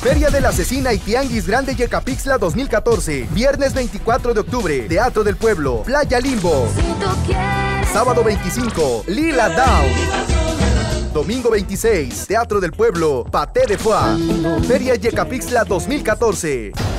Feria de la Cecina y Tianguis Grande Yecapixtla 2014. Viernes 24 de octubre, Teatro del Pueblo, Playa Limbo. Sábado 25, Lila Down. Domingo 26, Teatro del Pueblo, Paté de Foix. Feria Yecapixtla 2014.